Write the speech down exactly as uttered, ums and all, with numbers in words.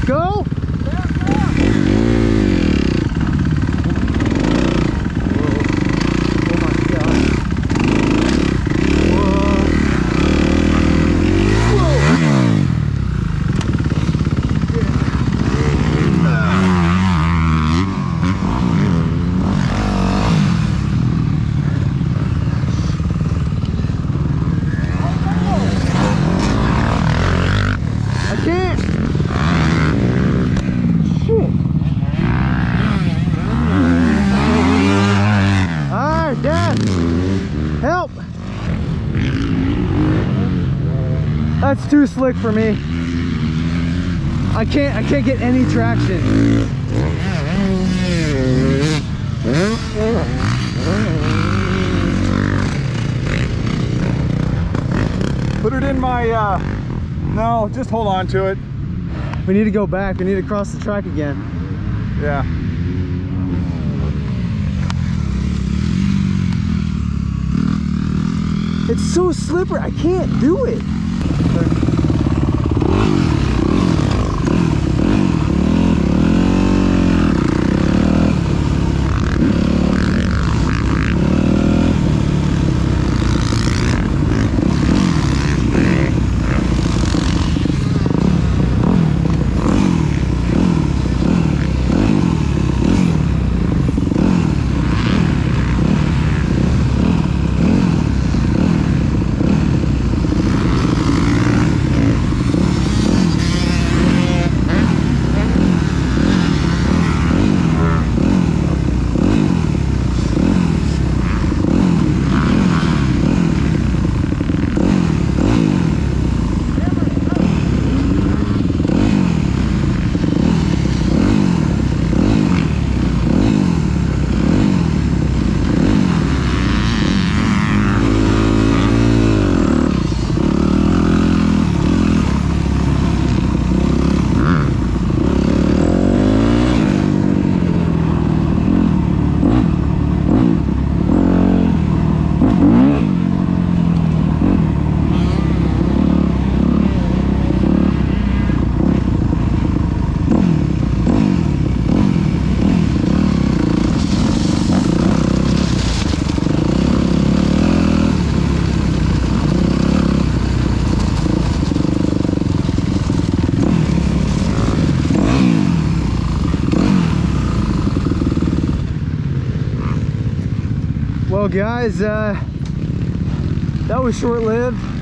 go? That's too slick for me. I can't I can't get any traction. Put it in my uh no, just hold on to it. We need to go back. We need to cross the track again. Yeah. It's so slippery. I can't do it. Well guys, uh, that was short-lived.